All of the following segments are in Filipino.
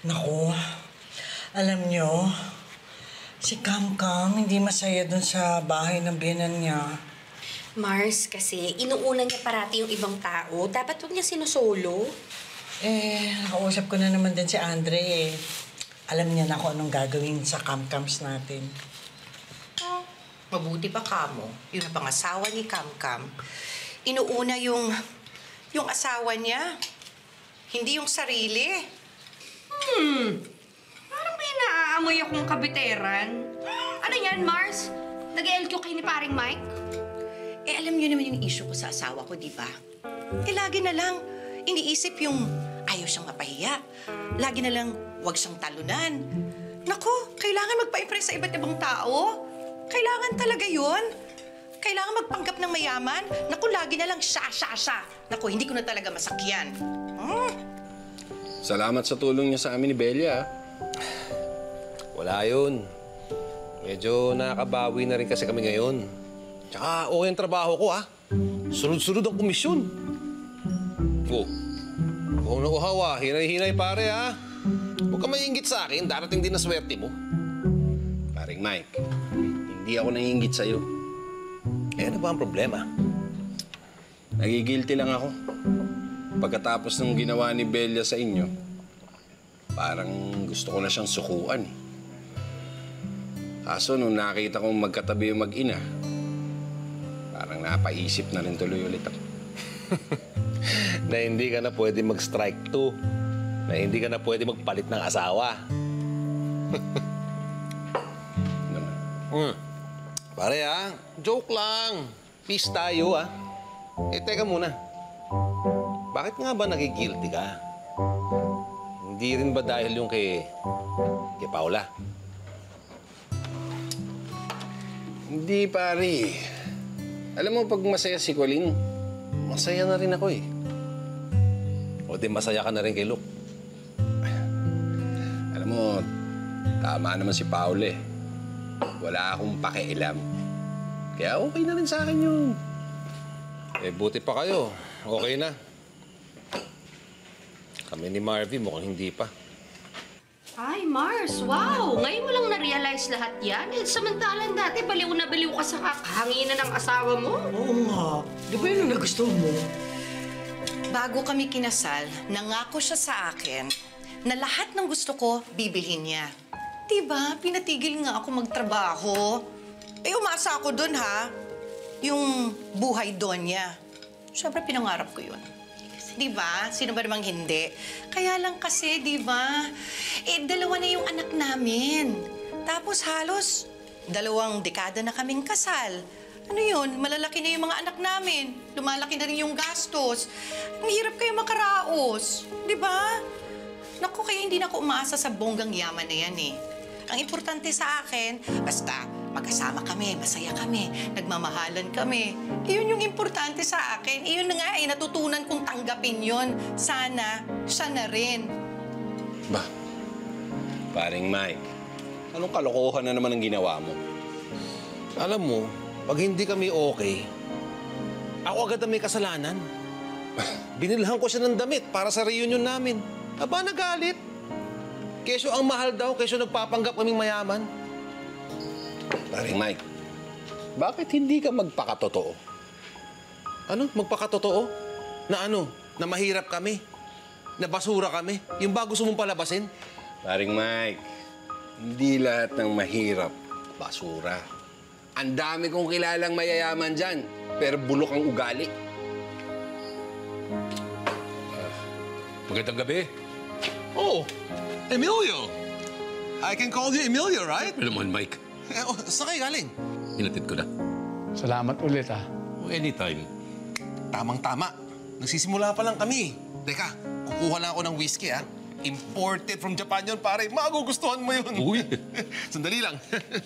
Naku, alam nyo, si Kam hindi masaya dun sa bahay ng biyenan niya. Mars, kasi inuuna niya parati yung ibang tao. Dapat huwag niya sinusolo. Nakausap ko na naman din si Andre eh. Alam niya na kung anong gagawin sa Kam-Kams natin. Oh, mabuti pa kamo. Yung pangasawa ni Kam-Kam. Inuuna yung asawa niya. Hindi yung sarili. Parang may naaamoy akong kabiteran. Ano yan, Mars? Nag-LQ kayo ni paring Mike? Alam niyo naman yung issue ko sa asawa ko, di ba? Lagi na lang iniisip yung ayaw siyang mapahiya. Lagi na lang huwag siyang talunan. Naku, kailangan magpa-impress sa iba't ibang tao. Kailangan talaga yun. Kailangan magpanggap ng mayaman. Naku, lagi na lang siya. Naku, hindi ko na talaga masakyan. Salamat sa tulong niya sa amin ni Belia. Wala yun. Medyo nakakabawi na rin kasi kami ngayon. Tsaka okay ang trabaho ko, ha? Sunod-sunod ang komisyon. Kung nauhaw, hinay-hinay pare, ha? Huwag ka maiinggit sa akin, darating din na swerte mo. Paring Mike, hindi ako naiinggit sa'yo. Ano ba ang problema? Nagigilty lang ako. Pagkatapos ng ginawa ni Belia sa inyo, parang gusto ko na siyang sukuan, eh. Kaso nung nakita kong magkatabi yung mag-ina, parang napaisip na rin tuloy ulit ako. Na hindi ka na pwede mag-strike two. Na hindi ka na pwede magpalit ng asawa. Naman. Pare, ha? Joke lang. Peace tayo, ha? Teka muna. Bakit nga ba nagigilty ka? Hindi rin ba dahil yung kay Paula? Hindi, pare. Alam mo, pag masaya si Colleen, masaya na rin ako, eh. O di masaya ka na rin kay Luke? Alam mo, tama naman si Paula, eh. Wala akong pakialam. Kaya okay na rin sa akin yun. Buti pa kayo. Okay na. Kami ni Marvy mukhang hindi pa. Ay, Mars, wow! Ngayon mo lang na-realize lahat yan. Samantalang dati, baliw na baliw ka sa kakahanginan ng asawa mo. Oo nga. Di ba yun ang nagustuhan mo? Bago kami kinasal, nangako siya sa akin na lahat ng gusto ko, bibilhin niya. Diba? Pinatigil nga ako magtrabaho. Umasa ako dun, ha? Yung buhay doon niya. Siyempre, pinangarap ko yun. Diba? Sino ba namang hindi? Kaya lang kasi, diba? Dalawa na yung anak namin. Tapos halos 2 dekada na kaming kasal. Ano yun? Malalaki na yung mga anak namin. Lumalaki na rin yung gastos. Ang hirap kayo makaraos. Diba? Naku, kaya hindi na ako umaasa sa bonggang yaman na yan, eh. Ang importante sa akin, basta magkasama kami, masaya kami, nagmamahalan kami. Iyon yung importante sa akin. Iyon na nga, natutunan kong tanggapin yon. Sana, siya na rin. Ba, paring Mike, anong kalokohan na naman ang ginawa mo? Alam mo, pag hindi kami okay, ako agad ang may kasalanan. Binilhan ko siya ng damit para sa reunion namin. Aba, nagalit. Keso ang mahal daw, keso nagpapanggap kaming mayaman. Paring Mike, bakit hindi ka magpakatotoo? Ano? Magpakatotoo? Na ano? Na mahirap kami? Na basura kami? Yung ba gusto mong palabasin? Paring Mike, hindi lahat ng mahirap basura. Ang dami kong kilalang mayayaman dyan, pero bulok ang ugali. Magandang gabi. Oh, Emilio! I can call you Emilio, right? Ano naman, Mike? Saan kayo galing? Hinatid ko na. Salamat ulit, ah. Anytime. Tamang-tama. Nagsisimula pa lang kami. Teka, kukuha lang ako ng whiskey, ha? Imported from Japan yun, pare. Magugustuhan mo yun. Uy! Sandali lang.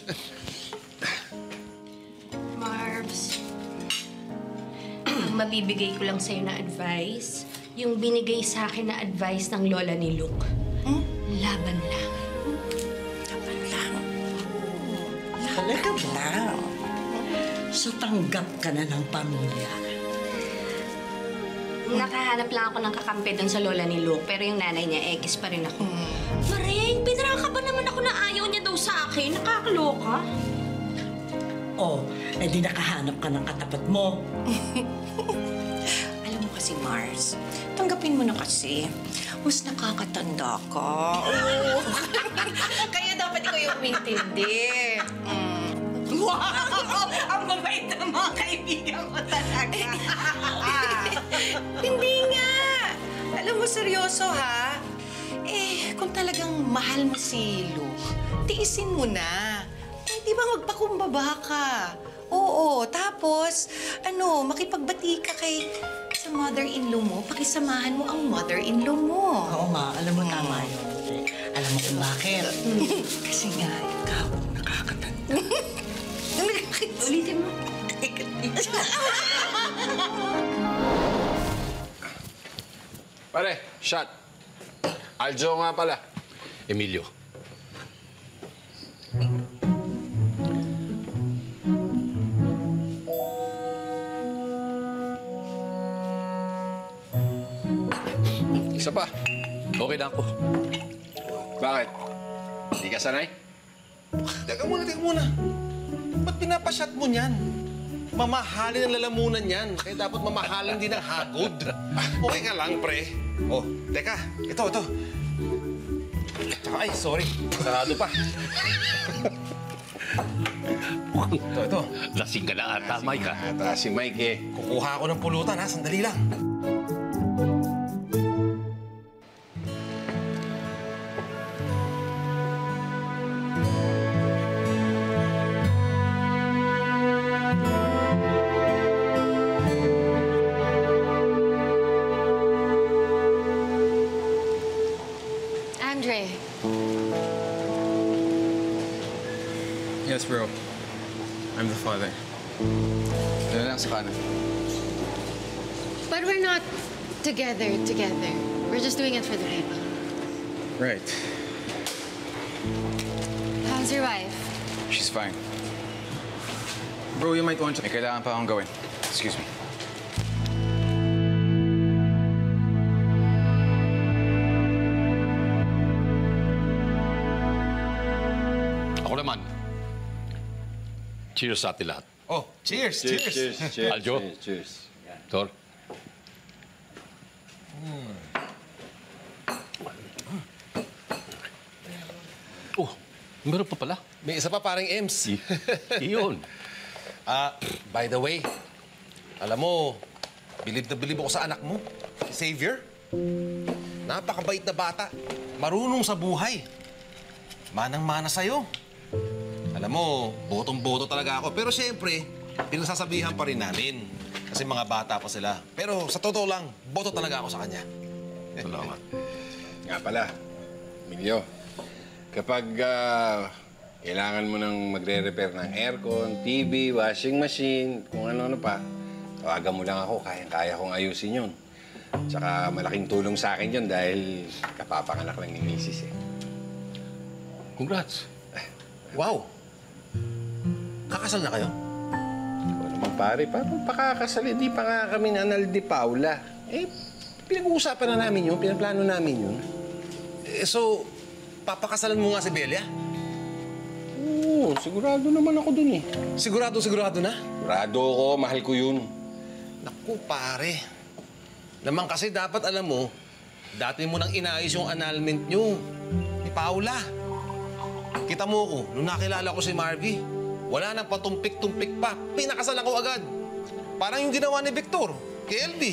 Marbs, mabibigay ko lang sa'yo na advice. Yung binigay sa akin na advice ng lola ni Luke. Laban lang. Laban lang. Talaga ba? So tanggap ka na ng pamilya. Nakahanap lang ako ng kakampi dun sa lola ni Luke, pero yung nanay niya, X pa rin ako. Maring, pinaraka ba naman ako na ayaw niya daw sa akin? Nakakaloka. Oh, di nakahanap ka ng katapat mo. Alam mo kasi, Mars, tanggapin mo na kasi. Mas nakakatanda ka. Oo. Kaya dapat ikaw yung umintindi. Wow! Ang mabait ng mga kaibigan ko talaga. Hindi nga. Alam mo, seryoso ha? Kung talagang mahal mo si Luke, tiisin mo na. Di ba magpakumbaba ka? Oo, tapos, makipagbati ka sa mother-in-law mo, pakisamahan mo ang mother-in-law mo. Oo nga, alam mo tama yun. Alam mo kung bakit? Kasi nga, ikaw nakakatanda. Ulitin mo. Pare, shot. Aljo nga pala. Emilio. Isa pa. Okay na ako. Bakit? Hindi ka sanay? Teka muna. Ba't pinapashot mo niyan? Mamahalin ang lalamunan yan. Kaya dapat mamahalin din ang hagod. Okay ka lang, pre. Oh, teka. Ito. Ay, sorry. Sarado pa. Ito. Lasing ka na ata, Mike, ha? Ata si Mike eh. Kukuha ako ng pulutan, ha? Sandali lang. Andre, Yes, bro. I'm the father. Doon lang sa kanan. but we're not together. We're just doing it for the baby. Right. How's your wife? She's fine. Bro, you might want to... May kailangan pa akong gawin. Excuse me. Ako naman. Cheers sa atin lahat. Oh, cheers. Aljo. Cheers. Tor. Oh, meron pa pala. May isa pa paring Ems. Iyon. By the way, alam mo, bilib na bilib ako sa anak mo, si Xavier. Napakabait na bata. Marunong sa buhay. Manang-mana sa'yo. Alam mo, botong-boto talaga ako. Pero siyempre, pinagsasabihan pa rin namin. Kasi mga bata pa sila. Pero sa totoo lang, boto talaga ako sa kanya. Salamat. Nga pala, Emilio, kapag kailangan mo nang magre-repair ng aircon, TV, washing machine, kung ano-ano pa, tawagan mo lang ako. Kayang-kaya kong ayusin yun. Tsaka malaking tulong sa akin yun dahil kapapanganak lang ni Mrs. eh. Congrats. Wow! Kakasal na kayo? Ikaw naman pare, parang pakakasal, hindi pa nga kami na Anal de Paula. Pinag-uusapan na namin yun, pinaplano namin yun. So, papakasalan mo nga si Belia? Oo, sigurado naman ako dun eh. Sigurado na? Sigurado ako, mahal ko yun. Naku, pare. Naman kasi dapat alam mo, dati mo nang inaayos yung annulment nyo. Ni Paula. Kita mo ko, nung nakilala ko si Marvy, wala nang patumpik-tumpik pa. Pinakasalan ko agad. Parang yung ginawa ni Victor, kay LB.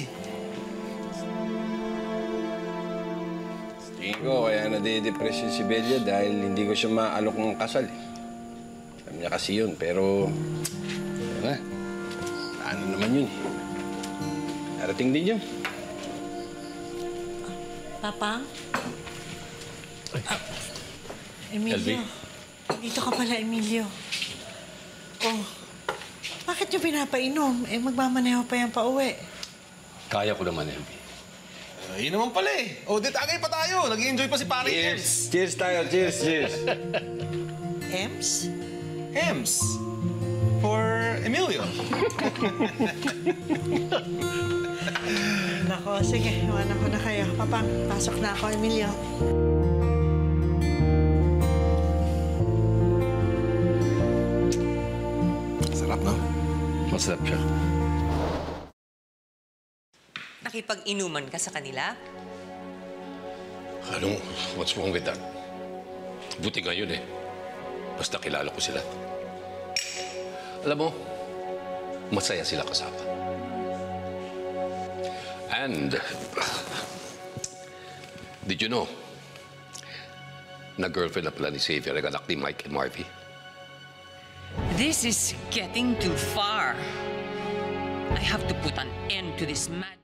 Tingin ko, kaya nade-depress yun si Belia dahil hindi ko siya maalok ng kasal eh. Alam niya kasi yun, pero... Ano naman yun eh. Narating din yun. Papa? Emilio. Dito ka pala, Emilio. Oh, bakit yung pinapainom? Magmamaneho pa yan pa uwi. Kaya ko naman, LB. Yun naman pala eh. O, di tagay pa tayo. Nag-i-enjoy pa si Paring Ems. Cheers tayo, cheers. Ems? Ems. For Emilio. Nako, sige. Iwanan ko na kayo. Papang, pasok na ako, Emilio. Sarap, no? Masarap siya. Nakipag-inuman ka sa kanila? What's wrong with that? Buti ngayon eh. Basta kilala ko sila. Alam mo, masaya sila kasama. And, did you know, na girlfriend na pala ni Xavier ang anak ni Mike and Marvy? This is getting too far. I have to put an end to this mad...